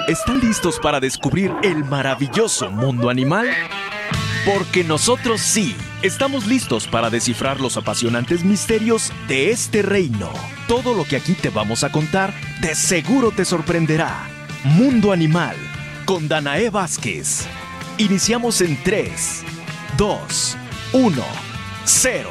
¿Están listos para descubrir el maravilloso mundo animal? Porque nosotros sí, estamos listos para descifrar los apasionantes misterios de este reino. Todo lo que aquí te vamos a contar, de seguro te sorprenderá. Mundo Animal, con Danae Vázquez. Iniciamos en 3, 2, 1, 0.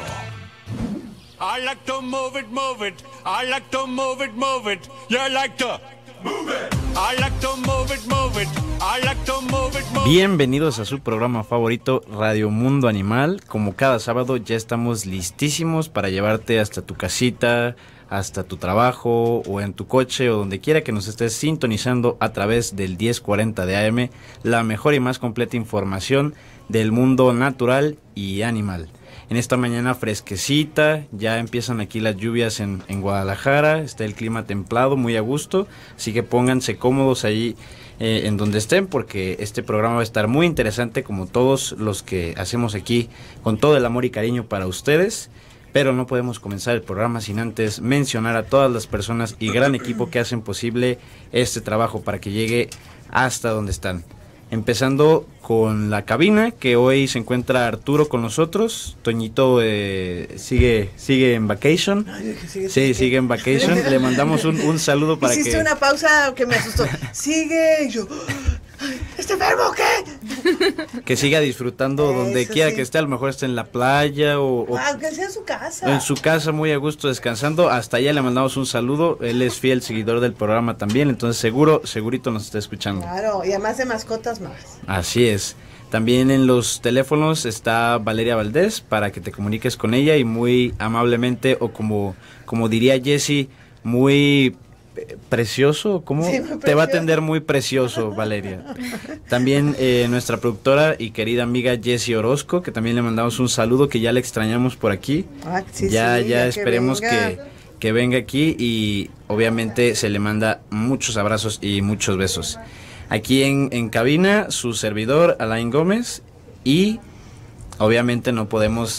I like to move it, move it. I like to move it, move it. You like to move it. I like to move it, move it. I like to move it, move it. Bienvenidos a su programa favorito, Radio Mundo Animal. Como cada sábado ya estamos listísimos para llevarte hasta tu casita, hasta tu trabajo o en tu coche o donde quiera que nos estés sintonizando a través del 1040 de AM, la mejor y más completa información del mundo natural y animal. En esta mañana fresquecita, ya empiezan aquí las lluvias en Guadalajara, está el clima templado, muy a gusto, así que pónganse cómodos ahí en donde estén, porque este programa va a estar muy interesante, como todos los que hacemos aquí, con todo el amor y cariño para ustedes. Pero no podemos comenzar el programa sin antes mencionar a todas las personas y gran equipo que hacen posible este trabajo para que llegue hasta donde están. Empezando con la cabina, que hoy se encuentra Arturo con nosotros. Toñito sigue en vacation. Sigue en vacation. Le mandamos un saludo para Hiciste una pausa que me asustó. Sigue, y yo... ¿Este enfermo qué? Que siga disfrutando donde quiera que esté, a lo mejor esté en la playa o aunque sea en su casa. En su casa, muy a gusto, descansando. Hasta allá le mandamos un saludo. Él es fiel seguidor del programa también, entonces segurito nos está escuchando. Claro, y además de mascotas más. Así es. También en los teléfonos está Valeria Valdés para que te comuniques con ella y muy amablemente, o como diría Jessy, muy precioso, ¿cómo? Sí, te va a atender muy precioso, Valeria. También nuestra productora y querida amiga Jessy Orozco, que también le mandamos un saludo, que ya le extrañamos por aquí. Ya esperemos que venga aquí, y obviamente se le manda muchos abrazos y muchos besos. Aquí en cabina, su servidor Alain Gómez, y obviamente no podemos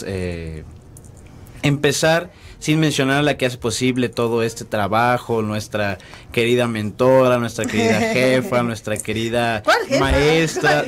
empezar sin mencionar a la que hace posible todo este trabajo, nuestra querida mentora, nuestra querida jefa, nuestra querida maestra.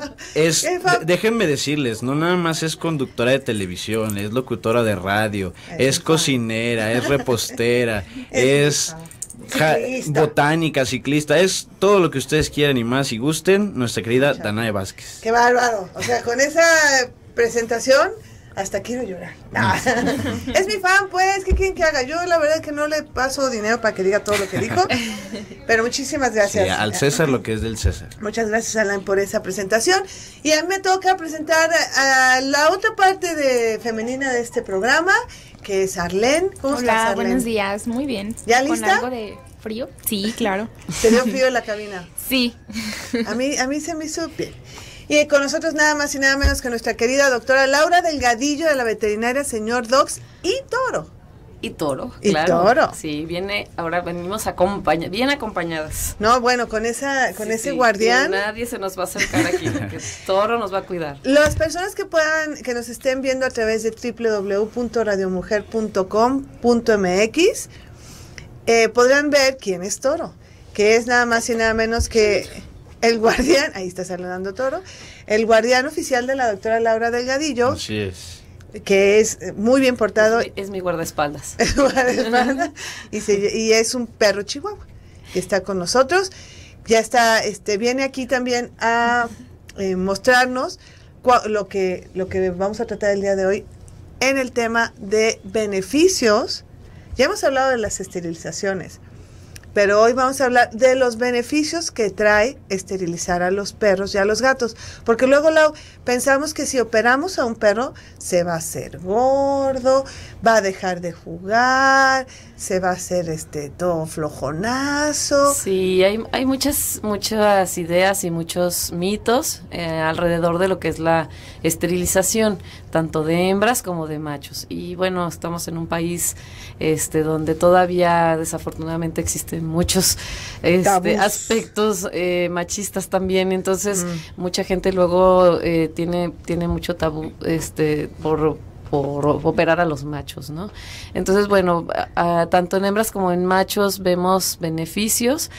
Déjenme decirles, no nada más es conductora de televisión, es locutora de radio, es cocinera, es repostera, es botánica, ciclista, es todo lo que ustedes quieran y más y gusten, nuestra querida Danae Vázquez. ¡Qué bárbaro! O sea, con esa presentación... hasta quiero llorar. Es mi fan, pues, ¿qué quieren que haga? Yo la verdad es que no le paso dinero para que diga todo lo que dijo, pero muchísimas gracias. Sí, al César lo que es del César. Muchas gracias, Alain, por esa presentación. Y a mí me toca presentar a la otra parte femenina de este programa, que es Arlene. ¿Cómo estás, Arlene? Hola, buenos días, muy bien. ¿Ya lista? ¿Con algo de frío? Sí, claro. ¿Te dio frío en la cabina? Sí. A mí se me hizo bien. Y con nosotros nada más y nada menos que nuestra querida doctora Laura Delgadillo, de la veterinaria Señor Dogs y Toro. Y Toro, y claro. Toro. Sí, ahora venimos bien acompañadas. No, bueno, con ese guardián. Nadie se nos va a acercar aquí, porque Toro nos va a cuidar. Las personas que nos estén viendo a través de www.radiomujer.com.mx podrán ver quién es Toro, que es nada más y nada menos que el guardián, ahí está saludando Toro, el guardián oficial de la doctora Laura Delgadillo. Así es. Que es muy bien portado. Es mi guardaespaldas. Es guardaespaldas y es un perro chihuahua que está con nosotros. Ya está, viene aquí también a mostrarnos lo que vamos a tratar el día de hoy en el tema de beneficios. Ya hemos hablado de las esterilizaciones, pero hoy vamos a hablar de los beneficios que trae esterilizar a los perros y a los gatos, porque luego pensamos que si operamos a un perro se va a hacer gordo, va a dejar de jugar, se va a hacer todo flojonazo. Sí, hay muchas ideas y muchos mitos alrededor de lo que es la esterilización, tanto de hembras como de machos. Y bueno, estamos en un país donde todavía desafortunadamente existen muchos aspectos machistas también, entonces mucha gente luego tiene mucho tabú por operar a los machos, ¿no? Entonces, bueno, tanto en hembras como en machos vemos beneficios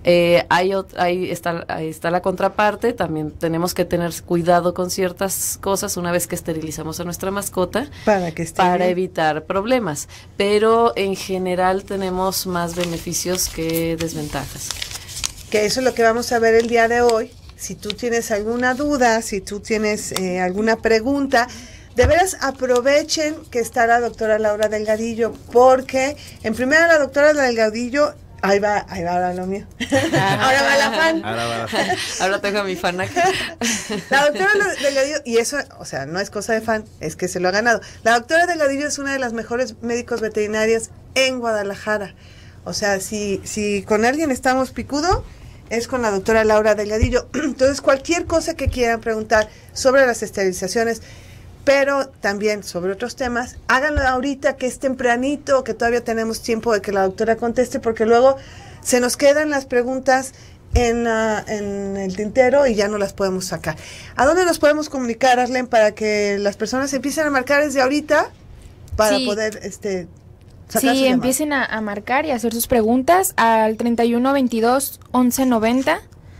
Ahí está la contraparte, también tenemos que tener cuidado con ciertas cosas una vez que esterilizamos a nuestra mascota para evitar problemas, pero en general tenemos más beneficios que desventajas. Que eso es lo que vamos a ver el día de hoy. Si tú tienes alguna duda, si tú tienes alguna pregunta, de veras aprovechen que está la doctora Laura Delgadillo, porque en primera la doctora Delgadillo, ahí va ahora lo mío. Ahora va la fan. Ahora tengo a mi fan aquí. La doctora Delgadillo, y eso, o sea, no es cosa de fan, es que se lo ha ganado. La doctora Delgadillo es una de las mejores médicos veterinarias en Guadalajara. O sea, si con alguien estamos picudo, es con la doctora Laura Delgadillo. Entonces, cualquier cosa que quieran preguntar sobre las esterilizaciones, pero también sobre otros temas, háganlo ahorita que es tempranito, que todavía tenemos tiempo de que la doctora conteste, porque luego se nos quedan las preguntas en el tintero y ya no las podemos sacar. ¿A dónde nos podemos comunicar, Arlen, para que las personas empiecen a marcar desde ahorita para poder sacar Sí, empiecen a marcar y a hacer sus preguntas al 3122-1190,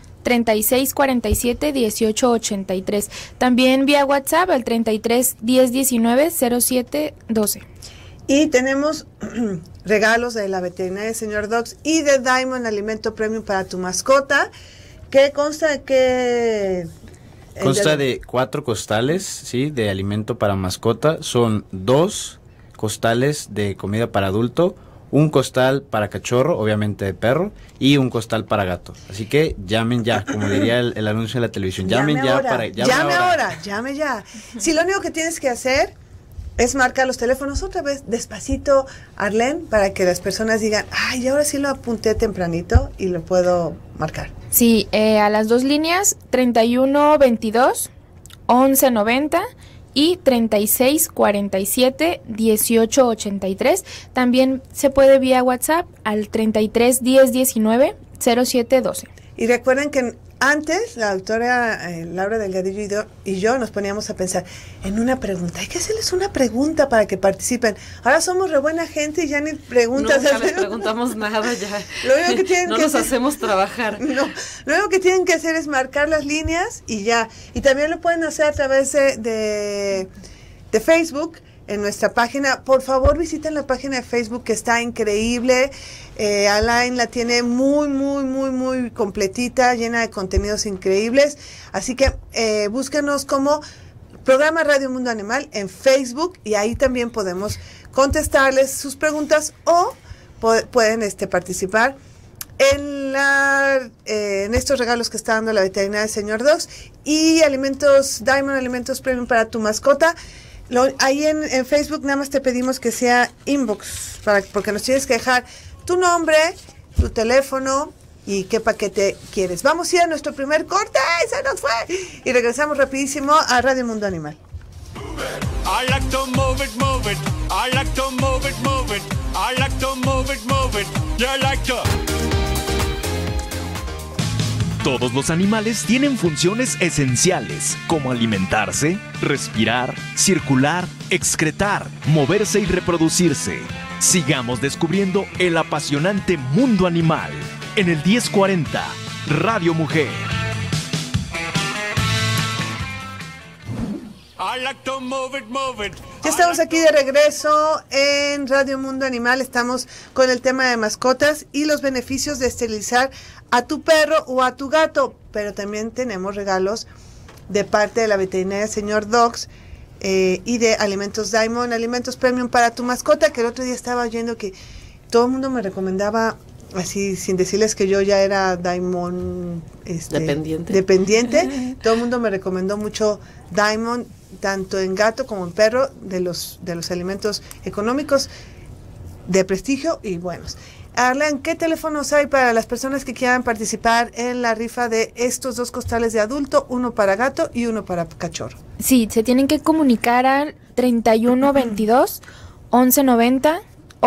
3647-1883. También vía WhatsApp al 33-1019-0712. Y tenemos regalos de la veterinaria Señor Dogs y de Diamond Alimento Premium para tu mascota, que consta de que... Consta de 4 costales, ¿sí? De alimento para mascota. Son 2 costales de comida para adulto, un costal para cachorro, obviamente de perro, y un costal para gato. Así que llamen ya, como diría el anuncio de la televisión. Llame ya. Si lo único que tienes que hacer es marcar los teléfonos otra vez, despacito, Arlen, para que las personas digan, ay, ahora sí lo apunté tempranito y lo puedo marcar. Sí, a las 2 líneas, 3122-1190 y 3647-1883. También se puede vía WhatsApp al 33-1019-0712. Y recuerden que antes la doctora Laura Delgadillo y yo nos poníamos a pensar en una pregunta. Hay que hacerles una pregunta para que participen. Ahora somos re buena gente y ya ni preguntas. Nunca les preguntamos nada ya. Lo único que tienen no que nos hacer, hacemos trabajar. No, lo único que tienen que hacer es marcar las líneas y ya. Y también lo pueden hacer a través de Facebook. En nuestra página, por favor visiten la página de Facebook, que está increíble. Alain la tiene muy completita, llena de contenidos increíbles. Así que búsquenos como Programa Radio Mundo Animal en Facebook y ahí también podemos contestarles sus preguntas o pueden participar en estos regalos que está dando la veterinaria Señor Dogs y alimentos Diamond, alimentos premium para tu mascota. Ahí en Facebook nada más te pedimos que sea inbox, porque nos tienes que dejar tu nombre, tu teléfono y qué paquete quieres. Vamos a ir a nuestro primer corte, se nos fue, y regresamos rapidísimo a Radio Mundo Animal. I like to move it, move it. I like to move it, move it. I like to move it, move it. You like to... Todos los animales tienen funciones esenciales, como alimentarse, respirar, circular, excretar, moverse y reproducirse. Sigamos descubriendo el apasionante mundo animal en el 1040 Radio Mujer. I like to move it, move it. Ya estamos aquí de regreso en Radio Mundo Animal. Estamos con el tema de mascotas y los beneficios de esterilizar a tu perro o a tu gato. Pero también tenemos regalos de parte de la veterinaria Señor Dogs y de Alimentos Diamond, alimentos premium para tu mascota, que el otro día estaba oyendo que todo el mundo me recomendaba, así sin decirles que yo ya era Diamond dependiente. Todo el mundo me recomendó mucho Diamond, tanto en gato como en perro, de los alimentos económicos, de prestigio y buenos. Arlen, ¿qué teléfonos hay para las personas que quieran participar en la rifa de estos 2 costales de adulto, uno para gato y uno para cachorro? Sí, se tienen que comunicar al 3122-1190 o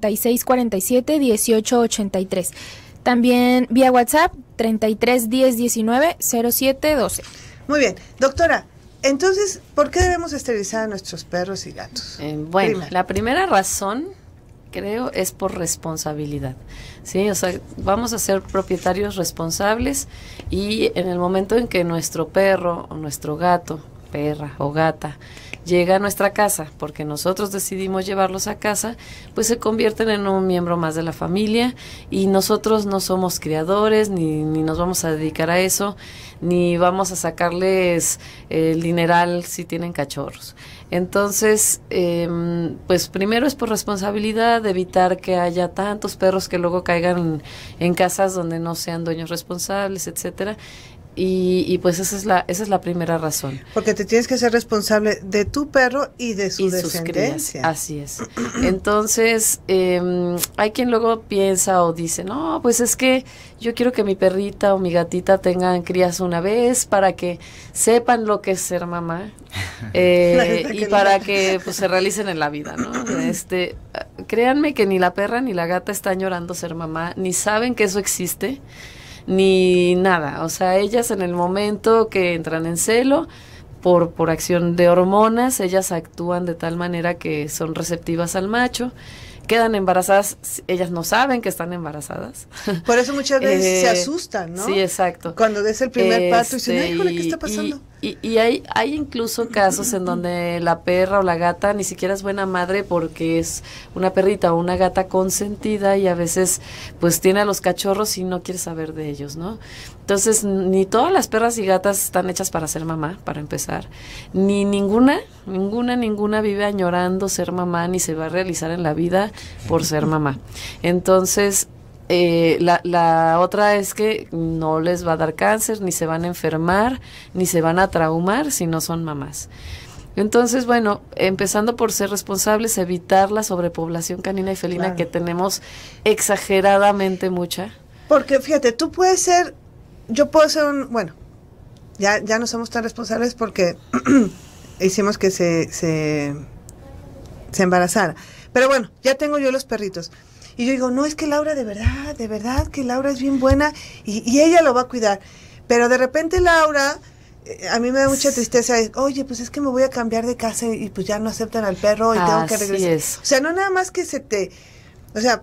3647-1883. También vía WhatsApp 33-1019-0712. Muy bien, doctora. Entonces, ¿por qué debemos esterilizar a nuestros perros y gatos? Bueno, la primera razón creo, es por responsabilidad, ¿sí? O sea, vamos a ser propietarios responsables y en el momento en que nuestro perro o nuestro gato, perra o gata, llega a nuestra casa porque nosotros decidimos llevarlos a casa, pues se convierten en un miembro más de la familia y nosotros no somos criadores ni nos vamos a dedicar a eso, ni vamos a sacarles el dineral si tienen cachorros. Entonces, pues primero es por responsabilidad de evitar que haya tantos perros que luego caigan en casas donde no sean dueños responsables, etcétera. Y pues esa es la primera razón. Porque te tienes que ser responsable de tu perro y de su y sus descendencia. crías, así es. Entonces, hay quien luego piensa o dice, no, pues es que yo quiero que mi perrita o mi gatita tengan crías una vez para que sepan lo que es ser mamá y para que pues se realicen en la vida, ¿no? Créanme que ni la perra ni la gata están llorando ser mamá, ni saben que eso existe, ni nada. O sea, ellas en el momento que entran en celo, por acción de hormonas, ellas actúan de tal manera que son receptivas al macho, quedan embarazadas, ellas no saben que están embarazadas. Por eso muchas veces se asustan, ¿no? Sí, exacto. Cuando des el primer pato y dicen, "Ay, híjole, ¿qué está pasando?" Y hay incluso casos en donde la perra o la gata ni siquiera es buena madre porque es una perrita o una gata consentida y a veces pues tiene a los cachorros y no quiere saber de ellos, ¿no? Entonces, ni todas las perras y gatas están hechas para ser mamá, para empezar. Ni ninguna vive añorando ser mamá ni se va a realizar en la vida por ser mamá. Entonces, la otra es que no les va a dar cáncer, ni se van a enfermar, ni se van a traumar si no son mamás. Entonces, bueno, empezando por ser responsables, evitar la sobrepoblación canina y felina, claro, que tenemos exageradamente mucha. Porque fíjate, yo puedo ser bueno, ya no somos tan responsables porque hicimos que se embarazara. Pero bueno, ya tengo yo los perritos. Y yo digo, no, es que Laura de verdad que Laura es bien buena y ella lo va a cuidar. Pero de repente Laura, a mí me da mucha tristeza, oye, pues es que me voy a cambiar de casa y pues ya no aceptan al perro y tengo que regresar. Es. O sea, no nada más que o sea,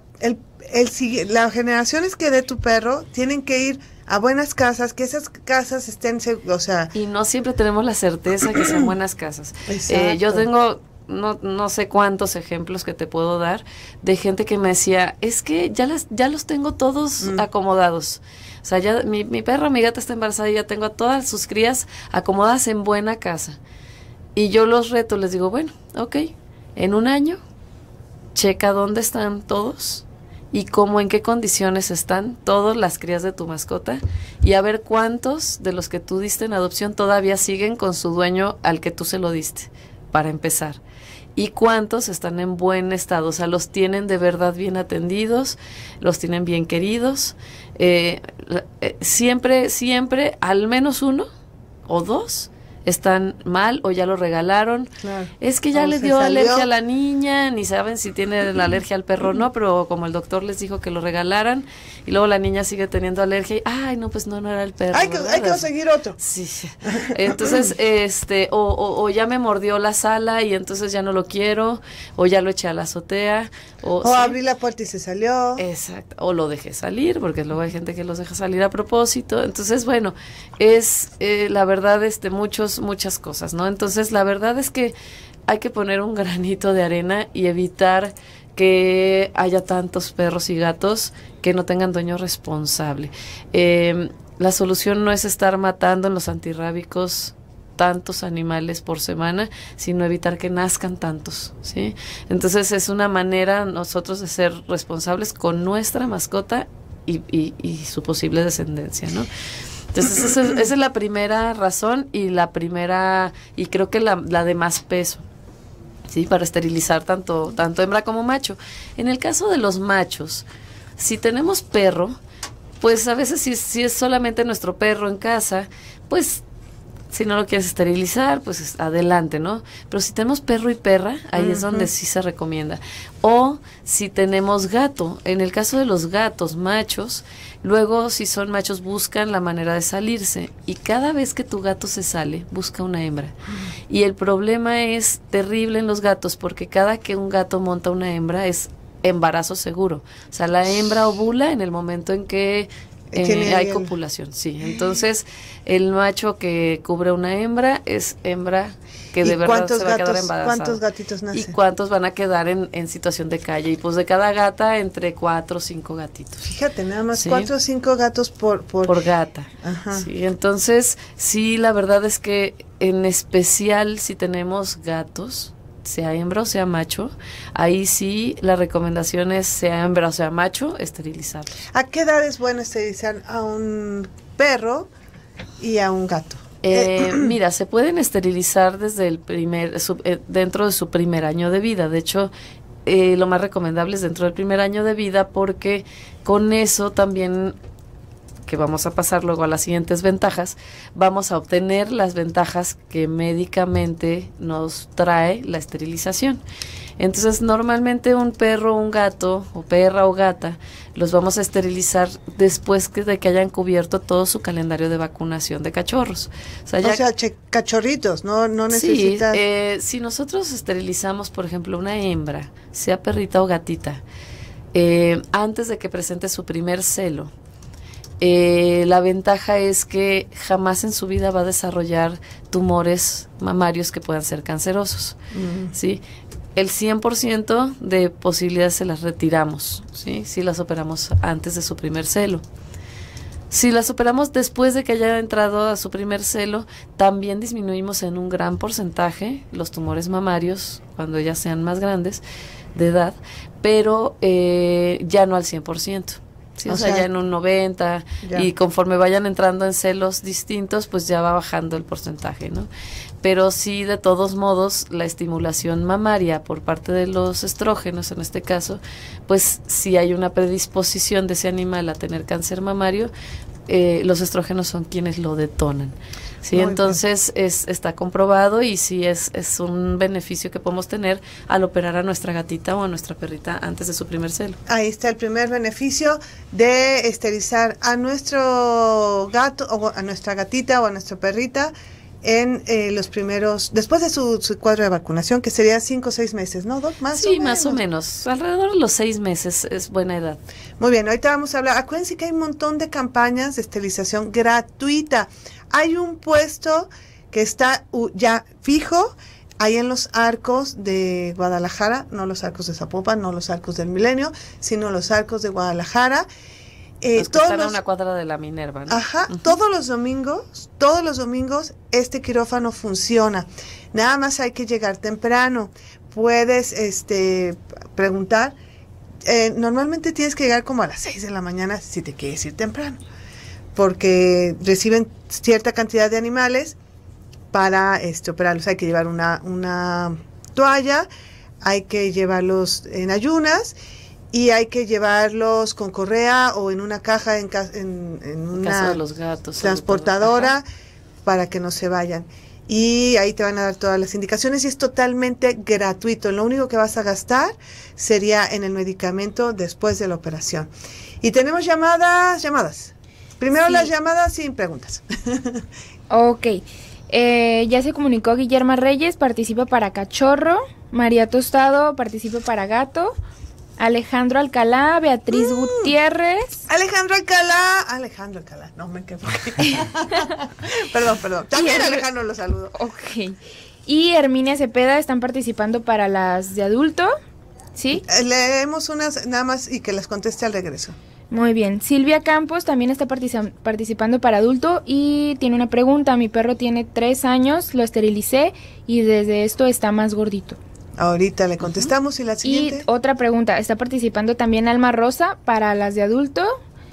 las generaciones que dé tu perro tienen que ir a buenas casas, que esas casas estén, o sea... Y no siempre tenemos la certeza que sean buenas casas. Yo tengo... No sé cuántos ejemplos que te puedo dar de gente que me decía, es que ya los tengo todos acomodados. O sea, ya mi perro, mi gata está embarazada y ya tengo a todas sus crías acomodadas en buena casa. Y yo los reto, les digo, bueno, ok, en un año, checa dónde están todos y en qué condiciones están todas las crías de tu mascota y a ver cuántos de los que tú diste en adopción todavía siguen con su dueño al que tú se lo diste, para empezar. Y cuántos están en buen estado, o sea, los tienen de verdad bien atendidos, los tienen bien queridos. Siempre, al menos uno o dos están mal o ya lo regalaron. Claro. Es que ya le dio alergia a la niña, ni saben si tiene la alergia al perro o no, pero como el doctor les dijo que lo regalaran y luego la niña sigue teniendo alergia y, ay, no, pues no era el perro. Hay que conseguir otro. Sí. Entonces, o ya me mordió la sala y entonces ya no lo quiero, o ya lo eché a la azotea. O ¿sí? Abrí la puerta y se salió. Exacto. O lo dejé salir, porque luego hay gente que los deja salir a propósito. Entonces, bueno, es la verdad, muchas cosas, ¿no? Entonces, la verdad es que hay que poner un granito de arena y evitar que haya tantos perros y gatos que no tengan dueño responsable. La solución no es estar matando en los antirrábicos tantos animales por semana, sino evitar que nazcan tantos, ¿sí? Entonces es una manera nosotros de ser responsables con nuestra mascota y su posible descendencia, ¿no? Entonces esa es la primera razón y creo que la de más peso, ¿sí? Para esterilizar tanto hembra como macho. En el caso de los machos, si tenemos perro, pues a veces si es solamente nuestro perro en casa, pues si no lo quieres esterilizar, pues adelante, ¿no? Pero si tenemos perro y perra, ahí es donde sí se recomienda. O si tenemos gato, en el caso de los gatos machos, luego si son machos buscan la manera de salirse y cada vez que tu gato se sale, busca una hembra. Y el problema es terrible en los gatos porque cada que un gato monta una hembra es embarazo seguro. O sea, la hembra ovula en el momento en que hay copulación, sí. Entonces, el macho que cubre una hembra es hembra que de verdad se va a quedar embarazada. ¿Cuántos gatitos nacen? ¿Y cuántos van a quedar en situación de calle? Y pues de cada gata, entre 4 o 5 gatitos. Fíjate, nada más Sí. 4 o 5 gatos por gata. Ajá. Sí, entonces, sí, la verdad es que en especial si tenemos gatos, sea hembra o sea macho, ahí sí la recomendación es, sea hembra o sea macho, esterilizarlos. ¿A qué edad es bueno esterilizar a un perro y a un gato? Mira, se pueden esterilizar desde el dentro de su primer año de vida. De hecho, lo más recomendable es dentro del primer año de vida, porque con eso también, que vamos a pasar luego a las siguientes ventajas, vamos a obtener las ventajas que médicamente nos trae la esterilización. Entonces, normalmente un perro, un gato, o perra o gata, los vamos a esterilizar después de que hayan cubierto todo su calendario de vacunación de cachorros. O sea, cachorritos, no necesitas... Sí, si nosotros esterilizamos, por ejemplo, una hembra, sea perrita o gatita, antes de que presente su primer celo, la ventaja es que jamás en su vida va a desarrollar tumores mamarios que puedan ser cancerosos, ¿sí? El 100% de posibilidades se las retiramos, ¿sí? Si las operamos antes de su primer celo. Si las operamos después de que haya entrado a su primer celo, también disminuimos en un gran porcentaje los tumores mamarios cuando ellas sean más grandes de edad, pero ya no al 100%. Sí, o sea, ya en un 90, ya. Y conforme vayan entrando en celos distintos, pues ya va bajando el porcentaje, ¿no? Pero sí, de todos modos, la estimulación mamaria por parte de los estrógenos, en este caso, pues si hay una predisposición de ese animal a tener cáncer mamario, los estrógenos son quienes lo detonan. Sí, muy entonces está comprobado, y sí es un beneficio que podemos tener al operar a nuestra gatita o a nuestra perrita antes de su primer celo. Ahí está el primer beneficio de esterilizar a nuestro gato o a nuestra gatita o a nuestra perrita en los primeros, después de su cuadro de vacunación, que sería 5 o 6 meses, ¿no, Doc? Más o menos, alrededor de los 6 meses es buena edad. Muy bien, ahorita vamos a hablar, acuérdense que hay un montón de campañas de esterilización gratuita. Hay un puesto que está ya fijo ahí en los Arcos de Guadalajara, no los Arcos de Zapopan, no los Arcos del Milenio, sino los Arcos de Guadalajara. Los que están a una cuadra de la Minerva, ¿no? Ajá, todos los domingos este quirófano funciona. Nada más hay que llegar temprano. Puedes preguntar. Normalmente tienes que llegar como a las 6 de la mañana si te quieres ir temprano, porque reciben cierta cantidad de animales para operarlos. Hay que llevar una toalla, hay que llevarlos en ayunas, y hay que llevarlos con correa o en una caja en una caso de los gatos, transportadora, para que no se vayan. Y ahí te van a dar todas las indicaciones, y es totalmente gratuito. Lo único que vas a gastar sería en el medicamento después de la operación. Y tenemos llamadas. Primero sí. Las llamadas sin preguntas. Ok. Ya se comunicó Guillermo Reyes, participa para cachorro. María Tostado participa para gato. Alejandro Alcalá, Beatriz Gutiérrez. Alejandro Alcalá, no me quedo. Perdón. También Alejandro lo saludo. Ok. Y Herminia Cepeda están participando para las de adulto, ¿sí? Leemos unas nada más y que las conteste al regreso. Muy bien. Silvia Campos también está participando para adulto y tiene una pregunta. Mi perro tiene 3 años, lo esterilicé y desde esto está más gordito. Ahorita le contestamos. ¿Y la siguiente? Y otra pregunta, está participando también Alma Rosa para las de adulto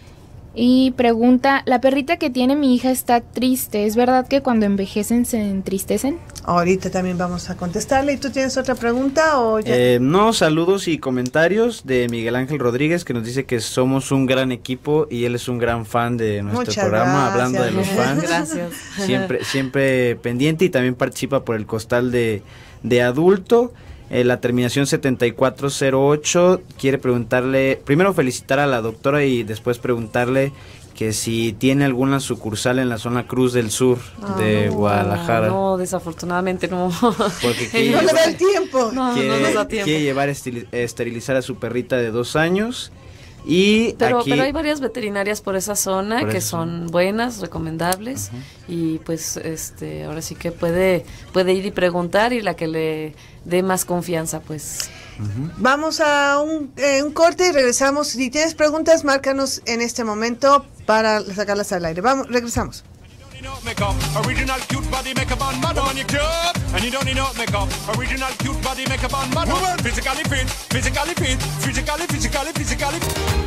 y pregunta, la perrita que tiene mi hija está triste, ¿es verdad que cuando envejecen se entristecen? Ahorita también vamos a contestarle. ¿Y tú tienes otra pregunta o ya? No, saludos y comentarios de Miguel Ángel Rodríguez, que nos dice que somos un gran equipo y él es un gran fan de nuestro Muchas programa, gracias. Hablando de los fans. Gracias. Siempre pendiente, y también participa por el costal de adulto. La terminación 7408 quiere preguntarle, primero felicitar a la doctora y después preguntarle que si tiene alguna sucursal en la zona Cruz del Sur de Guadalajara. No, desafortunadamente no. Porque No le da el tiempo. No nos da tiempo. quiere llevar esterilizar a su perrita de 2 años. Y pero aquí, hay varias veterinarias por esa zona por que esa son buenas, recomendables, y pues ahora sí que puede ir y preguntar, y la que le dé más confianza, pues. Vamos a un corte y regresamos. Si tienes preguntas, márcanos en este momento para sacarlas al aire. Vamos, regresamos. Makeup, original cute body makeup on man on your cute, and you don't need no makeup, original cute body makeup on man on physically fit, physically fit, physically.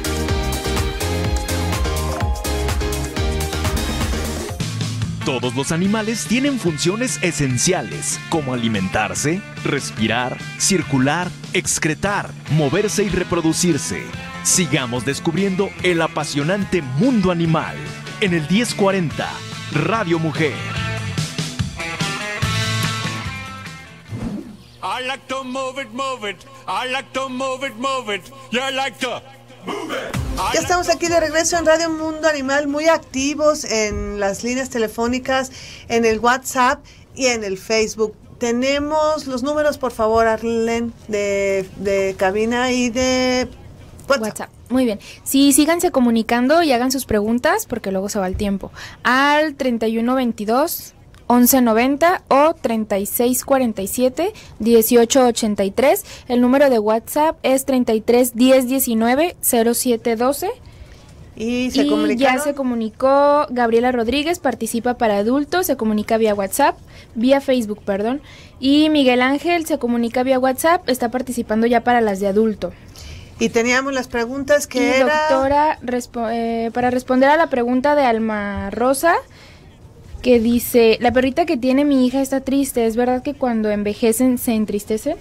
Todos los animales tienen funciones esenciales, como alimentarse, respirar, circular, excretar, moverse y reproducirse. Sigamos descubriendo el apasionante mundo animal en el 1040 Radio Mujer. I like to move it, move it. I like to move it, move it. You like to move it. Ya estamos aquí de regreso en Radio Mundo Animal, muy activos en las líneas telefónicas, en el WhatsApp y en el Facebook. Tenemos los números, por favor, Arlen, de cabina y de WhatsApp. Muy bien. Sí, síganse comunicando y hagan sus preguntas porque luego se va el tiempo. Al 3122 1190 o 3647 1883. El número de WhatsApp es 33 10 19 07 12. Y ya se comunicó Gabriela Rodríguez, participa para adultos, se comunica vía WhatsApp, vía Facebook, perdón. Y Miguel Ángel se comunica vía WhatsApp, está participando ya para las de adulto. Y teníamos las preguntas que y doctora, para responder a la pregunta de Alma Rosa, que dice, la perrita que tiene mi hija está triste, ¿es verdad que cuando envejecen se entristece?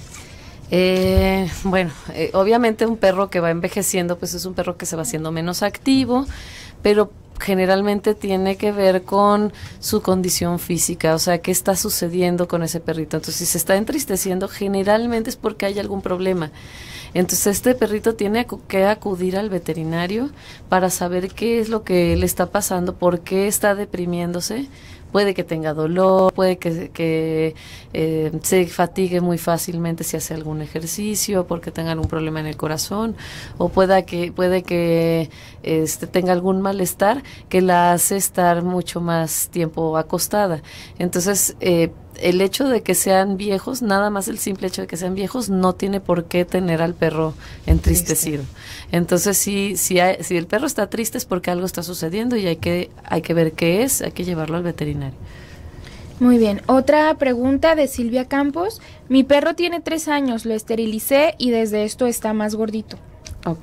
Obviamente un perro que va envejeciendo, pues es un perro que se va haciendo menos activo, pero generalmente tiene que ver con su condición física, o sea, qué está sucediendo con ese perrito. Entonces, si se está entristeciendo, generalmente es porque hay algún problema. Entonces, este perrito tiene que acudir al veterinario para saber qué es lo que le está pasando, por qué está deprimiéndose. Puede que tenga dolor, puede que se fatigue muy fácilmente si hace algún ejercicio, porque tengan un problema en el corazón, o puede que tenga algún malestar que la hace estar mucho más tiempo acostada. Entonces, el hecho de que sean viejos, nada más el simple hecho de que sean viejos, no tiene por qué tener al perro entristecido. Entonces, si el perro está triste es porque algo está sucediendo y hay que ver qué es, hay que llevarlo al veterinario. Muy bien. Otra pregunta de Silvia Campos. Mi perro tiene 3 años, lo esterilicé y desde esto está más gordito. Ok.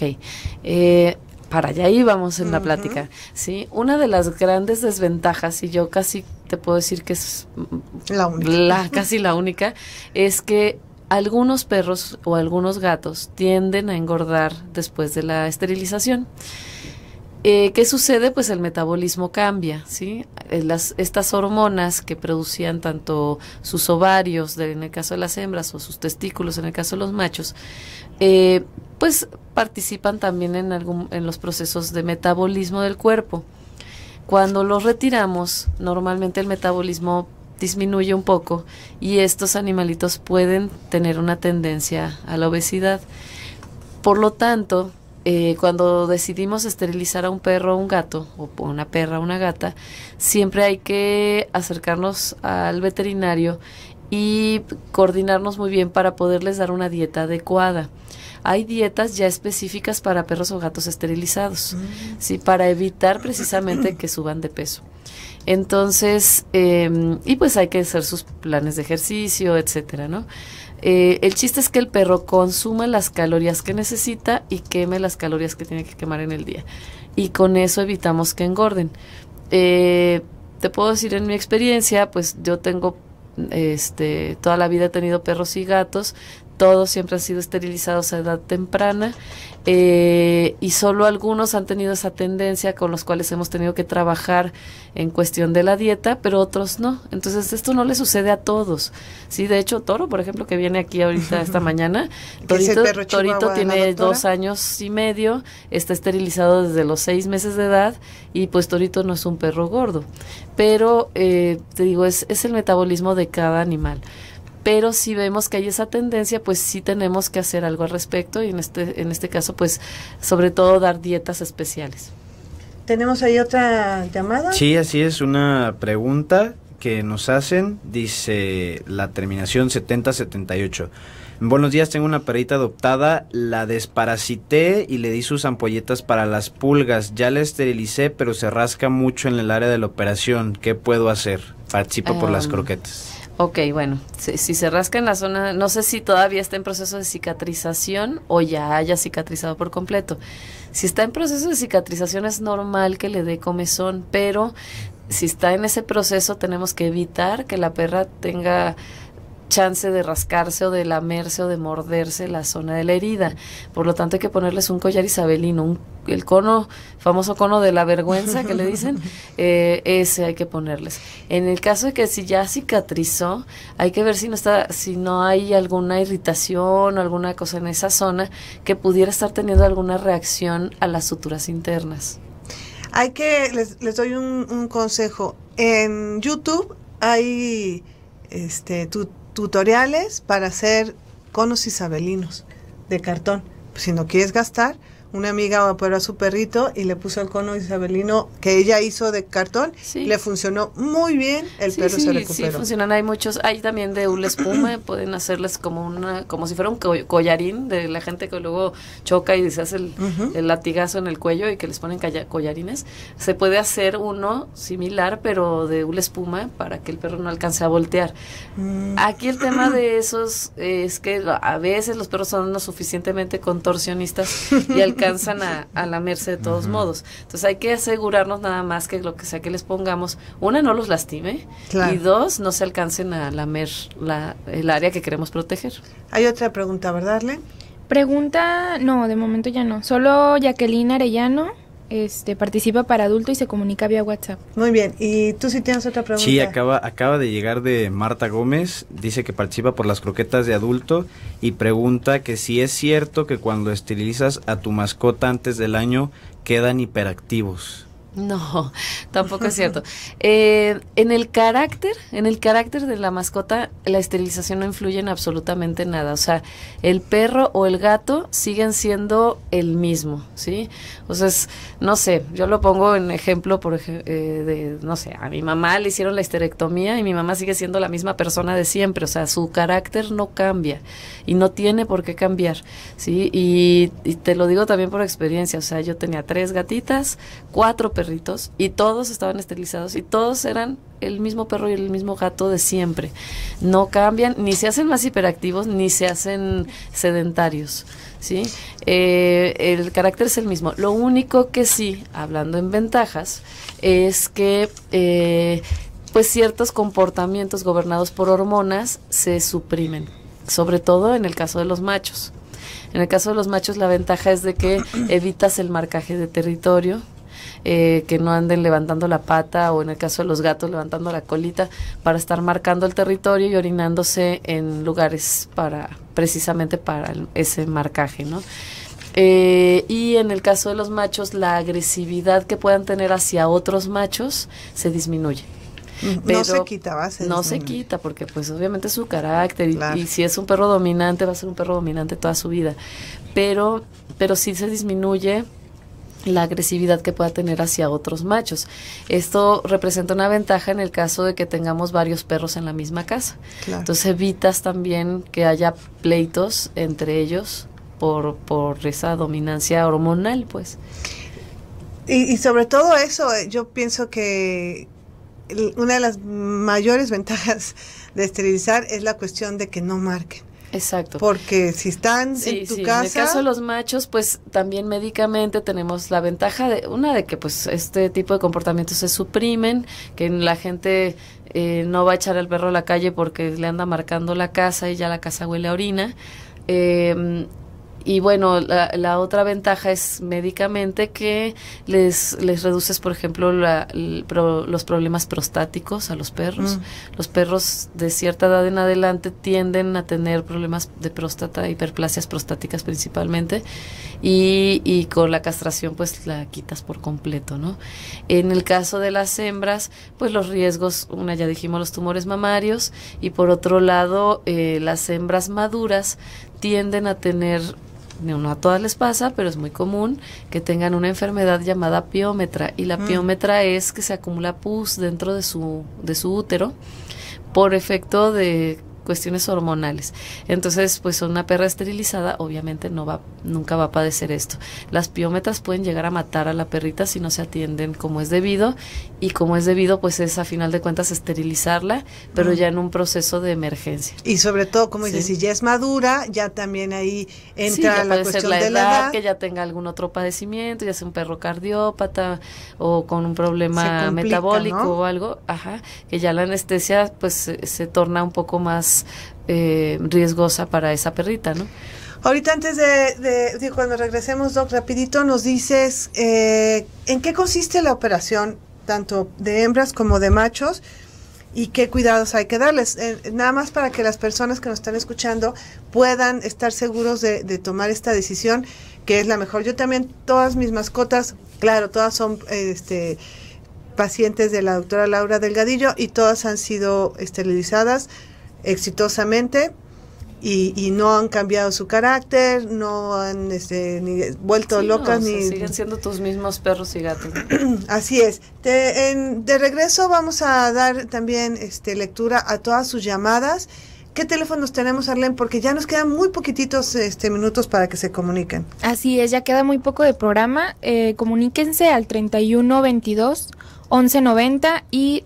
Para allá íbamos en la plática, ¿sí? Una de las grandes desventajas, y yo casi te puedo decir que es casi la única, es que algunos perros o algunos gatos tienden a engordar después de la esterilización. ¿Qué sucede? Pues el metabolismo cambia, ¿sí? Estas hormonas que producían tanto sus ovarios, en el caso de las hembras, o sus testículos, en el caso de los machos, pues participan también en los procesos de metabolismo del cuerpo. Cuando los retiramos, normalmente el metabolismo disminuye un poco y estos animalitos pueden tener una tendencia a la obesidad. Por lo tanto, cuando decidimos esterilizar a un perro o un gato, o una perra o una gata, siempre hay que acercarnos al veterinario y coordinarnos muy bien para poderles dar una dieta adecuada. Hay dietas ya específicas para perros o gatos esterilizados, ¿sí? Para evitar precisamente que suban de peso. Entonces, y pues hay que hacer sus planes de ejercicio, etcétera, ¿no? El chiste es que el perro consuma las calorías que necesita y queme las calorías que tiene que quemar en el día. Y con eso evitamos que engorden. Te puedo decir en mi experiencia, pues yo tengo, toda la vida he tenido perros y gatos, todos siempre han sido esterilizados a edad temprana, y solo algunos han tenido esa tendencia con los cuales hemos tenido que trabajar en cuestión de la dieta, pero otros no. Entonces esto no le sucede a todos. Sí, de hecho Toro, por ejemplo, que viene aquí ahorita esta mañana, Torito tiene 2 años y medio, está esterilizado desde los 6 meses de edad, y pues Torito no es un perro gordo, pero te digo, es el metabolismo de cada animal. Pero si vemos que hay esa tendencia, pues sí tenemos que hacer algo al respecto, y en este caso, pues sobre todo dar dietas especiales. ¿Tenemos ahí otra llamada? Sí, así es, una pregunta que nos hacen, dice la terminación 7078. Buenos días, tengo una perrita adoptada, la desparasité y le di sus ampolletas para las pulgas, ya la esterilicé, pero se rasca mucho en el área de la operación, ¿qué puedo hacer? Participo por las croquetas. Ok, bueno, si se rasca en la zona, no sé si todavía está en proceso de cicatrización o ya haya cicatrizado por completo. Si está en proceso de cicatrización es normal que le dé comezón, pero si está en ese proceso tenemos que evitar que la perra tenga chance de rascarse o de lamerse o de morderse la zona de la herida. Por lo tanto hay que ponerles un collar isabelino, el famoso cono de la vergüenza que le dicen, ese hay que ponerles. En el caso de que si ya cicatrizó, hay que ver si no hay alguna irritación o alguna cosa en esa zona que pudiera estar teniendo alguna reacción a las suturas internas. Les doy un consejo. En YouTube hay tutoriales para hacer conos isabelinos de cartón. Pues si no quieres gastar, una amiga operó a su perrito y le puso el cono isabelino que ella hizo de cartón, le funcionó muy bien, el perro se recuperó. Sí, funcionan, hay también de hule espuma, pueden hacerles como si fuera un collarín de la gente que luego choca y se hace el latigazo en el cuello y que les ponen collarines. Se puede hacer uno similar, pero de hule espuma, para que el perro no alcance a voltear. Aquí el tema de esos es que a veces los perros son lo suficientemente contorsionistas y alcanzan a lamerse de todos modos. Entonces hay que asegurarnos nada más que lo que sea que les pongamos, una, no los lastime, y dos, no se alcancen a lamer el área que queremos proteger. Hay otra pregunta, ¿verdad, Arlen? Pregunta, no, de momento ya no. Solo Jacqueline Arellano participa para adulto y se comunica vía WhatsApp. Muy bien, ¿y tú sí tienes otra pregunta? Sí, acaba de llegar de Marta Gómez, dice que participa por las croquetas de adulto y pregunta que si es cierto que cuando esterilizas a tu mascota antes del año quedan hiperactivos. No, tampoco es cierto. En el carácter de la mascota, la esterilización no influye en absolutamente nada. O sea, el perro o el gato siguen siendo el mismo, ¿sí? O sea, no sé, yo lo pongo en ejemplo, no sé, a mi mamá le hicieron la histerectomía y mi mamá sigue siendo la misma persona de siempre. O sea, su carácter no cambia y no tiene por qué cambiar, ¿sí? Y te lo digo también por experiencia. O sea, yo tenía 3 gatitas, 4 perritos, y todos estaban esterilizados y todos eran el mismo perro y el mismo gato de siempre. No cambian, ni se hacen más hiperactivos, ni se hacen sedentarios, ¿sí? El carácter es el mismo. Lo único que sí, hablando en ventajas, es que pues ciertos comportamientos gobernados por hormonas se suprimen, sobre todo en el caso de los machos. En el caso de los machos la ventaja es de que evitas el marcaje de territorio, que no anden levantando la pata, o en el caso de los gatos levantando la colita para estar marcando el territorio y orinándose en lugares precisamente para ese marcaje, ¿no? Y en el caso de los machos, la agresividad que puedan tener hacia otros machos se disminuye. Pero no se quita, no se quita, porque pues obviamente es su carácter, claro. Y si es un perro dominante, va a ser un perro dominante toda su vida, pero sí se disminuye la agresividad que pueda tener hacia otros machos. Esto representa una ventaja en el caso de que tengamos varios perros en la misma casa. Claro. Entonces evitas también que haya pleitos entre ellos por esa dominancia hormonal, pues. Y sobre todo eso, yo pienso que una de las mayores ventajas de esterilizar es la cuestión de que no marquen. Exacto. Porque si están en tu casa... En el caso de los machos, pues también médicamente tenemos la ventaja de que pues este tipo de comportamientos se suprimen, que la gente no va a echar al perro a la calle porque le anda marcando la casa y ya la casa huele a orina. Y bueno, la otra ventaja es médicamente que les reduces, por ejemplo, los problemas prostáticos a los perros. Los perros de cierta edad en adelante tienden a tener problemas de próstata, hiperplasias prostáticas principalmente, y con la castración pues la quitas por completo, ¿no? En el caso de las hembras, pues los riesgos, ya dijimos, los tumores mamarios, y por otro lado, las hembras maduras tienden a tener, no a todas les pasa, pero es muy común que tengan una enfermedad llamada piómetra, y la piómetra es que se acumula pus dentro de su útero por efecto de cuestiones hormonales. Entonces, pues una perra esterilizada obviamente nunca va a padecer esto. Las piómetras pueden llegar a matar a la perrita si no se atienden como es debido, y como es debido, pues es a final de cuentas esterilizarla, pero ya en un proceso de emergencia. Y sobre todo, como dices, si ya es madura, ya también ahí entra la cuestión de la edad, que ya tenga algún otro padecimiento, ya sea un perro cardiópata o con un problema metabólico, ¿no? O algo, que ya la anestesia pues se torna un poco más riesgosa para esa perrita, ¿no? Ahorita antes de cuando regresemos, Doc, rapidito nos dices en qué consiste la operación, tanto de hembras como de machos, y qué cuidados hay que darles, nada más para que las personas que nos están escuchando puedan estar seguros de tomar esta decisión, que es la mejor. Yo también, todas mis mascotas, claro, todas son pacientes de la doctora Laura Delgadillo, y todas han sido esterilizadas exitosamente, y no han cambiado su carácter, no han ni vuelto locas, no, ni siguen siendo tus mismos perros y gatos. Así es. De regreso vamos a dar también lectura a todas sus llamadas. ¿Qué teléfonos tenemos, Arlene? Porque ya nos quedan muy poquititos minutos para que se comuniquen. Así es, ya queda muy poco de programa. Comuníquense al 3122 1190 y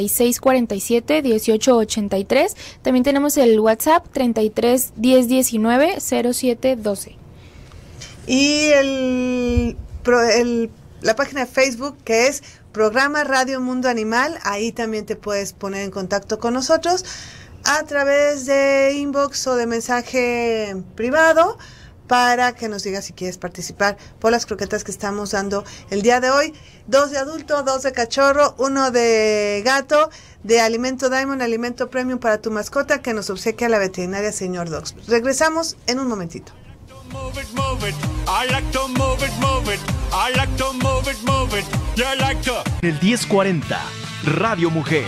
3647-1883. También tenemos el WhatsApp 33 1019 0712. Y la página de Facebook, que es Programa Radio Mundo Animal. Ahí también te puedes poner en contacto con nosotros a través de inbox o de mensaje privado, para que nos digas si quieres participar por las croquetas que estamos dando el día de hoy. 2 de adulto, 2 de cachorro, 1 de gato, de Alimento Diamond, alimento premium para tu mascota, que nos obsequia la veterinaria Señor Dogs. Regresamos en un momentito. El 1040, Radio Mujer.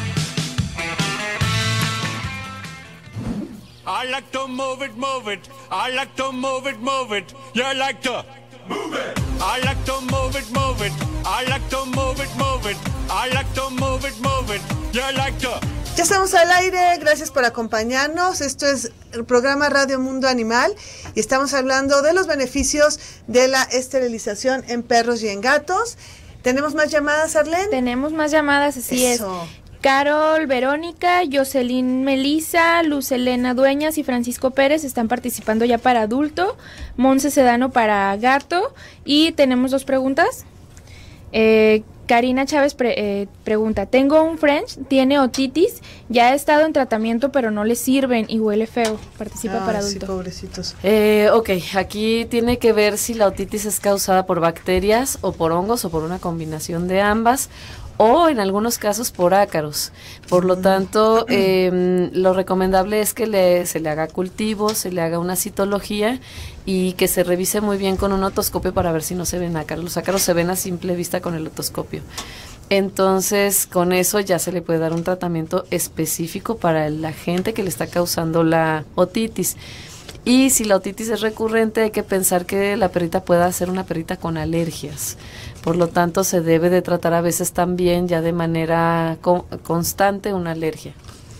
I like to move it, move it. I like to move it, move it. You like to move it. I like to move it, move it. I like to move it, move it. I like to move it, move it. You like to. Ya estamos al aire, gracias por acompañarnos. Esto es el programa Radio Mundo Animal y estamos hablando de los beneficios de la esterilización en perros y en gatos. ¿Tenemos más llamadas, Arlene? Tenemos más llamadas, así Eso. es. Carol, Verónica, Jocelyn Melisa, Luz Elena Dueñas y Francisco Pérez están participando ya para adulto, Monse Sedano para gato, y tenemos 2 preguntas. Karina Chávez pregunta, tengo un French, tiene otitis, ya ha estado en tratamiento pero no le sirven y huele feo, participa para adulto. Sí, pobrecitos. Ok, aquí tiene que ver si la otitis es causada por bacterias o por hongos o por una combinación de ambas, o en algunos casos por ácaros. Por lo tanto, lo recomendable es que se le haga cultivo, se le haga una citología y que se revise muy bien con un otoscopio para ver si no se ven ácaros. Los ácaros se ven a simple vista con el otoscopio. Entonces, con eso ya se le puede dar un tratamiento específico para la gente que le está causando la otitis. Y si la otitis es recurrente, hay que pensar que la perrita pueda ser una perrita con alergias. Por lo tanto, se debe de tratar a veces también ya de manera constante una alergia.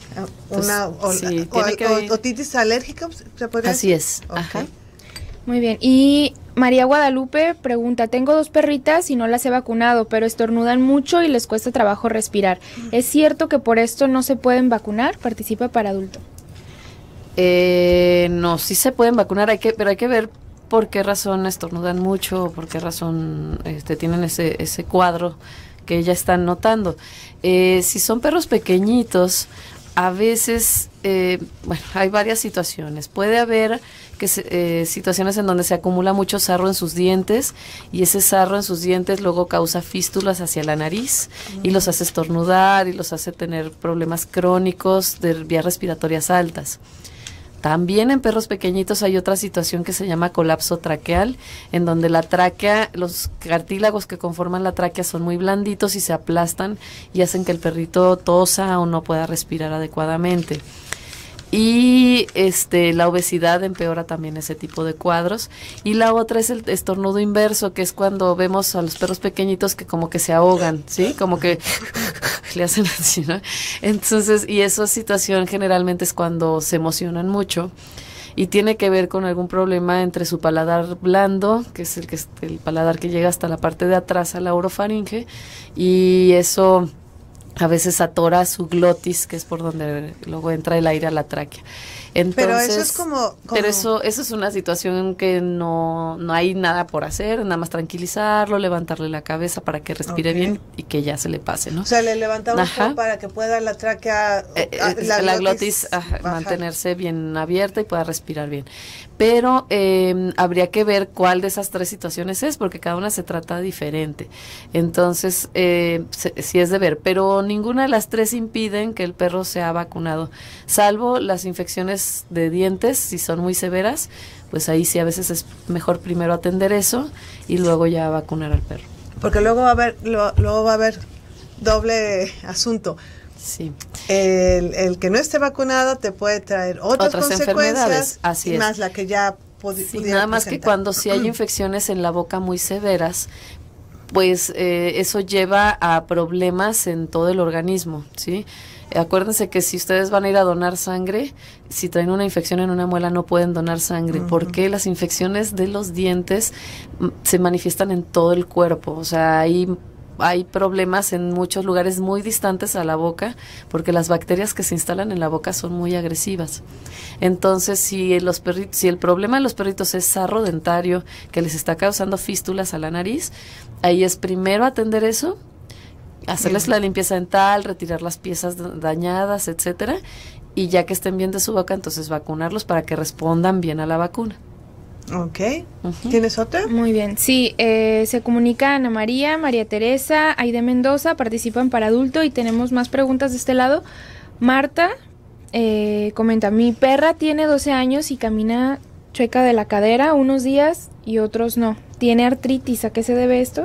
¿Otitis alérgica? ¿Se podría Así decir? es. Okay. Ajá. Muy bien, y María Guadalupe pregunta, tengo 2 perritas y no las he vacunado, pero estornudan mucho y les cuesta trabajo respirar. ¿Es cierto que por esto no se pueden vacunar? Participa para adulto. No, sí se pueden vacunar, pero hay que ver por qué razón estornudan mucho, o por qué razón tienen ese cuadro que ya están notando. Si son perros pequeñitos, a veces, bueno, hay varias situaciones. Puede haber situaciones en donde se acumula mucho sarro en sus dientes y ese sarro en sus dientes luego causa fístulas hacia la nariz y los hace estornudar y los hace tener problemas crónicos de vías respiratorias altas. También en perros pequeñitos hay otra situación que se llama colapso traqueal, en donde la tráquea, los cartílagos que conforman la tráquea son muy blanditos y se aplastan y hacen que el perrito tosa o no pueda respirar adecuadamente. Y la obesidad empeora también ese tipo de cuadros. Y la otra es el estornudo inverso, que es cuando vemos a los perros pequeñitos que como que se ahogan, ¿sí? Como que le hacen así, ¿no? Entonces, y esa situación generalmente es cuando se emocionan mucho y tiene que ver con algún problema entre su paladar blando, que es el paladar que llega hasta la parte de atrás a la orofaringe, y eso a veces atora su glotis, que es por donde luego entra el aire a la tráquea. Entonces, pero eso es como... Pero eso es una situación que no hay nada por hacer, nada más tranquilizarlo, levantarle la cabeza para que respire bien y que ya se le pase, ¿no? O sea, le levantamos para que pueda la tráquea... la glotis mantenerse bien abierta y pueda respirar bien. Pero habría que ver cuál de esas tres situaciones es, porque cada una se trata diferente. Entonces, sí es de ver, pero ninguna de las tres impiden que el perro sea vacunado, salvo las infecciones de dientes, si son muy severas, pues ahí sí a veces es mejor primero atender eso y luego ya vacunar al perro. Porque luego va a haber doble asunto. Sí. El que no esté vacunado te puede traer otras consecuencias, así y más la que ya sí, nada más presentar. Que cuando sí hay infecciones en la boca muy severas, pues eso lleva a problemas en todo el organismo, ¿sí? Acuérdense que si ustedes van a ir a donar sangre, si traen una infección en una muela no pueden donar sangre, porque las infecciones de los dientes se manifiestan en todo el cuerpo. O sea, hay problemas en muchos lugares muy distantes a la boca, porque las bacterias que se instalan en la boca son muy agresivas. Entonces, si el problema de los perritos es sarro dentario, que les está causando fístulas a la nariz, ahí es primero atender eso, hacerles la limpieza dental, retirar las piezas dañadas, etcétera, y ya que estén bien de su boca, entonces vacunarlos para que respondan bien a la vacuna. Ok. ¿Tienes otra? Muy bien. Sí, se comunica Ana María, María Teresa, Aide Mendoza, participan para adulto y tenemos más preguntas de este lado. Marta comenta, mi perra tiene 12 años y camina chueca de la cadera unos días y otros no. ¿Tiene artritis? ¿A qué se debe esto?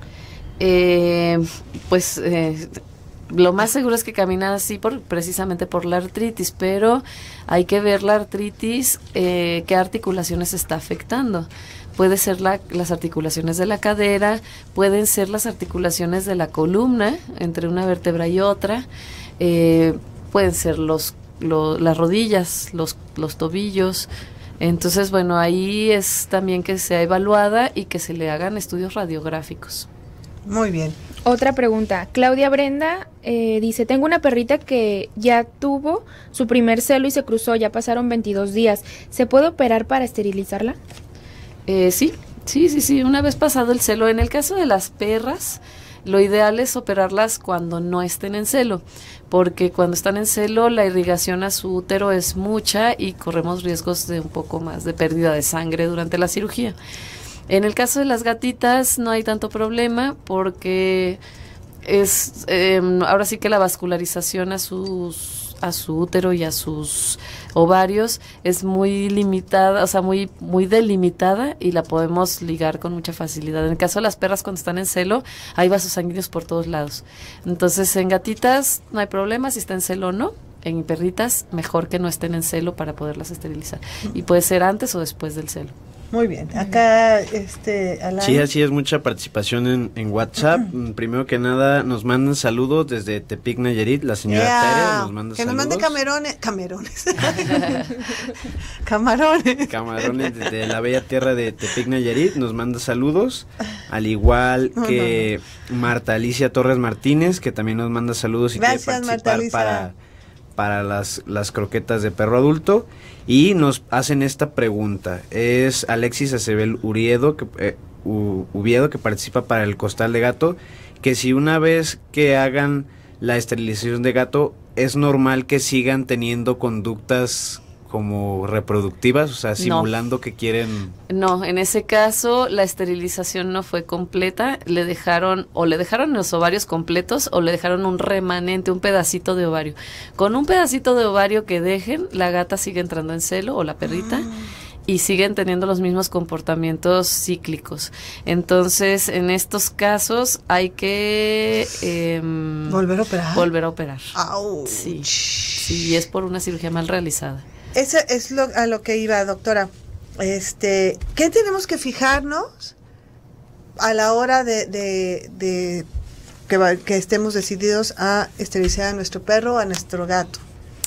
Lo más seguro es que camina así precisamente por la artritis, pero hay que ver la artritis, qué articulaciones está afectando. Puede ser las articulaciones de la cadera, pueden ser las articulaciones de la columna, entre una vértebra y otra, pueden ser las rodillas, los tobillos. Entonces, bueno, ahí es también que sea evaluada y que se le hagan estudios radiográficos. Muy bien. Otra pregunta. Claudia Brenda dice, tengo una perrita que ya tuvo su primer celo y se cruzó, ya pasaron 22 días. ¿Se puede operar para esterilizarla? Sí, una vez pasado el celo. En el caso de las perras, lo ideal es operarlas cuando no estén en celo, porque cuando están en celo la irrigación a su útero es mucha y corremos riesgos de un poco más de pérdida de sangre durante la cirugía. En el caso de las gatitas no hay tanto problema porque es ahora sí que la vascularización a su útero y a sus ovarios es muy limitada, o sea, muy delimitada y la podemos ligar con mucha facilidad. En el caso de las perras cuando están en celo hay vasos sanguíneos por todos lados. Entonces en gatitas no hay problema si está en celo o no. En perritas mejor que no estén en celo para poderlas esterilizar. Y puede ser antes o después del celo. Muy bien, acá Alain. Sí, así es, mucha participación en WhatsApp. Primero que nada nos mandan saludos desde Tepic Nayarit, la señora Tere nos manda saludos. Que nos mande camarones desde la bella tierra de Tepic Nayarit, nos manda saludos, al igual que Marta Alicia Torres Martínez, que también nos manda saludos y gracias, quiere participar para las croquetas de perro adulto. Y nos hacen esta pregunta, es Alexis Acebel Uviedo que participa para el costal de gato, que si una vez que hagan la esterilización de gato es normal que sigan teniendo conductas como reproductivas, o sea, simulando que quieren... No, en ese caso la esterilización no fue completa, le dejaron los ovarios completos o le dejaron un remanente, un pedacito de ovario. Con un pedacito de ovario que dejen, la gata sigue entrando en celo o la perrita. Y siguen teniendo los mismos comportamientos cíclicos. Entonces, en estos casos hay que... ¿Volver a operar? Volver a operar. ¡Auch! Sí, es por una cirugía mal realizada. Ese es a lo que iba, doctora. ¿Qué tenemos que fijarnos a la hora de que estemos decididos a esterilizar a nuestro perro o a nuestro gato?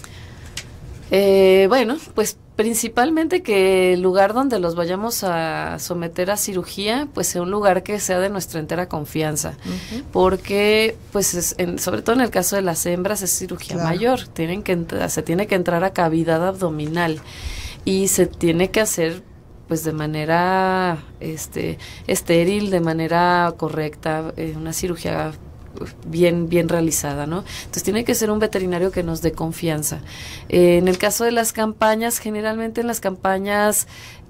Bueno, pues principalmente que el lugar donde los vayamos a someter a cirugía, pues sea un lugar que sea de nuestra entera confianza, porque pues sobre todo en el caso de las hembras es cirugía mayor, se tiene que entrar a cavidad abdominal y se tiene que hacer pues de manera estéril, de manera correcta, una cirugía bien realizada, ¿no? Entonces tiene que ser un veterinario que nos dé confianza. En el caso de las campañas, generalmente en las campañas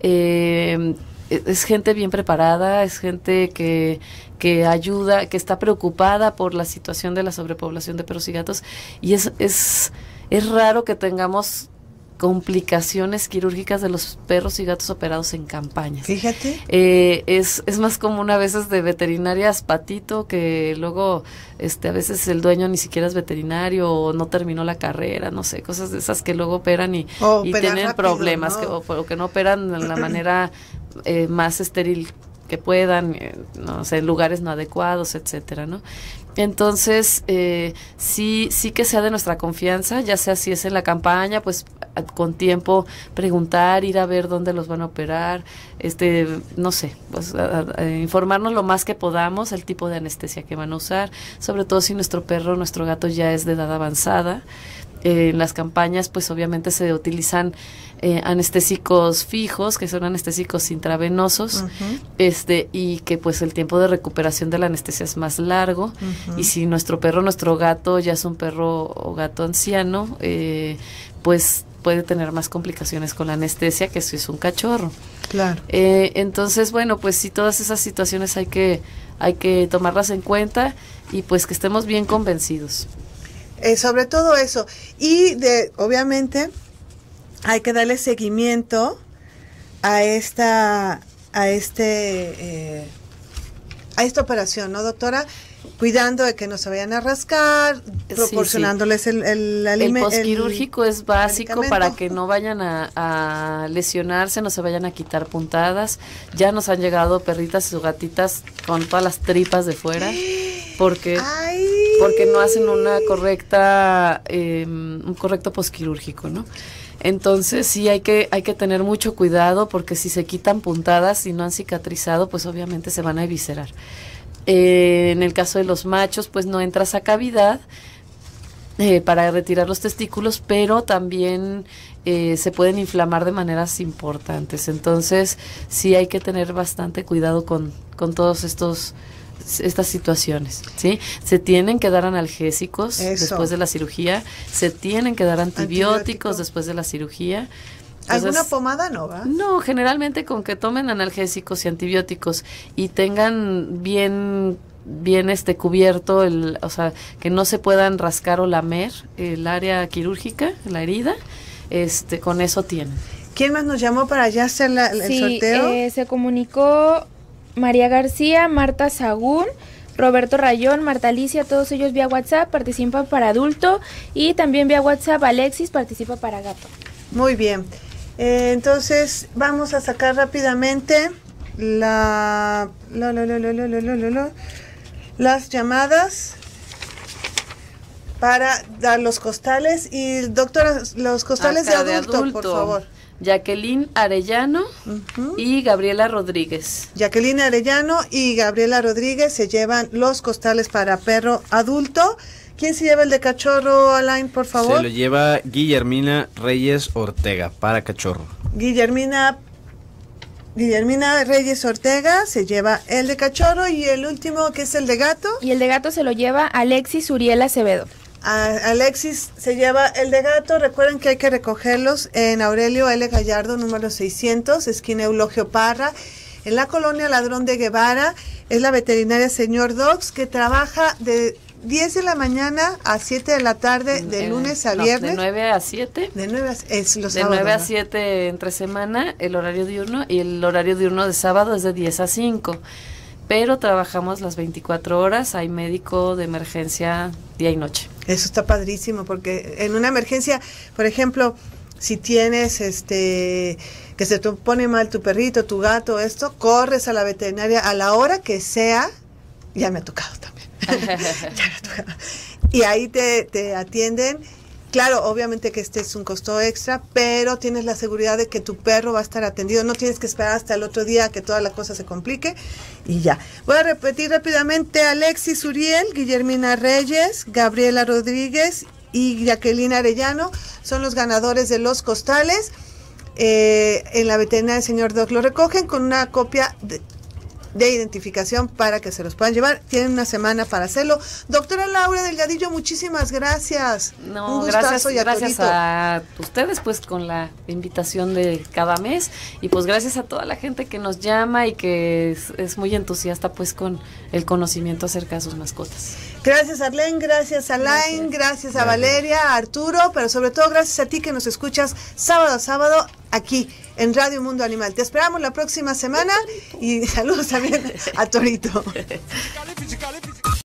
es gente bien preparada, es gente que ayuda, que está preocupada por la situación de la sobrepoblación de perros y gatos, y es raro que tengamos complicaciones quirúrgicas de los perros y gatos operados en campañas. Fíjate. Es más común a veces de veterinarias patito, que luego a veces el dueño ni siquiera es veterinario o no terminó la carrera, no sé, cosas de esas que luego operan y tienen rápido, problemas, ¿no? o que no operan de la manera más estéril que puedan, no sé, en lugares no adecuados, etcétera, ¿no? Entonces, sí que sea de nuestra confianza, ya sea si es en la campaña, pues con tiempo preguntar, ir a ver dónde los van a operar, no sé, pues informarnos lo más que podamos, el tipo de anestesia que van a usar, sobre todo si nuestro perro, nuestro gato ya es de edad avanzada. En las campañas, pues obviamente se utilizan anestésicos fijos, que son anestésicos intravenosos, y que pues el tiempo de recuperación de la anestesia es más largo, y si nuestro perro, nuestro gato ya es un perro o gato anciano, pues puede tener más complicaciones con la anestesia que si es un cachorro. Claro. Entonces, bueno, pues sí, todas esas situaciones hay que tomarlas en cuenta y pues que estemos bien convencidos. Sobre todo eso. Y obviamente hay que darle seguimiento a esta operación, ¿no, doctora? Cuidando de que no se vayan a rascar, proporcionándoles el alimento. El posquirúrgico es básico para que no vayan a lesionarse, no se vayan a quitar puntadas. Ya nos han llegado perritas y gatitas con todas las tripas de fuera porque no hacen un correcto posquirúrgico, ¿no? Entonces sí hay que tener mucho cuidado, porque si se quitan puntadas y no han cicatrizado, pues obviamente se van a eviscerar. En el caso de los machos, pues no entras a cavidad para retirar los testículos, pero también se pueden inflamar de maneras importantes. Entonces sí hay que tener bastante cuidado con todos estas situaciones, ¿sí? Se tienen que dar analgésicos después de la cirugía, se tienen que dar antibióticos después de la cirugía. Entonces, ¿alguna pomada no va? No, generalmente con que tomen analgésicos y antibióticos y tengan bien cubierto, o sea, que no se puedan rascar o lamer el área quirúrgica, la herida, con eso tienen. ¿Quién más nos llamó para ya hacer el sorteo? Se comunicó María García, Marta Sagún, Roberto Rayón, Marta Alicia, todos ellos vía WhatsApp participan para adulto, y también vía WhatsApp Alexis participa para gato. Muy bien. Entonces vamos a sacar rápidamente las llamadas para dar los costales. Y doctora, los costales de adulto, por favor. Jacqueline Arellano y Gabriela Rodríguez. Jacqueline Arellano y Gabriela Rodríguez se llevan los costales para perro adulto. ¿Quién se lleva el de cachorro, Alain, por favor? Se lo lleva Guillermina Reyes Ortega, para cachorro. Guillermina Reyes Ortega se lleva el de cachorro, y el último, que es el de gato. Y el de gato se lo lleva Alexis Uriel Acevedo. Alexis se lleva el de gato. Recuerden que hay que recogerlos en Aurelio L. Gallardo, número 600, esquina Eulogio Parra, en la colonia Ladrón de Guevara. Es la veterinaria Señor Dogs, que trabaja de 10 de la mañana a 7 de la tarde, de lunes a viernes. De 9 a 7. De 9 a, es los de sábados, 9 a ¿no? 7 entre semana, el horario diurno, y el horario diurno de sábado es de 10 a 5. Pero trabajamos las 24 horas, hay médico de emergencia día y noche. Eso está padrísimo, porque en una emergencia, por ejemplo, si tienes que se te pone mal tu perrito, tu gato, esto, corres a la veterinaria a la hora que sea. Ya me ha tocado también. Ya me ha tocado. Y ahí te atienden. Claro, obviamente que este es un costo extra, pero tienes la seguridad de que tu perro va a estar atendido. No tienes que esperar hasta el otro día que toda la cosa se complique y ya. Voy a repetir rápidamente: Alexis Uriel, Guillermina Reyes, Gabriela Rodríguez y Jacqueline Arellano son los ganadores de los costales. En la veterinaria del Señor Doc lo recogen con una copia de identificación para que se los puedan llevar. Tienen una semana para hacerlo. Doctora Laura Delgadillo, muchísimas gracias. No, un gustazo. gracias a ustedes pues con la invitación de cada mes, y pues gracias a toda la gente que nos llama y que es muy entusiasta pues con el conocimiento acerca de sus mascotas. Gracias Arlene, gracias Alain, gracias a Valeria, a Arturo, pero sobre todo gracias a ti que nos escuchas sábado a sábado aquí en Radio Mundo Animal. Te esperamos la próxima semana y saludos también a Torito. Physically,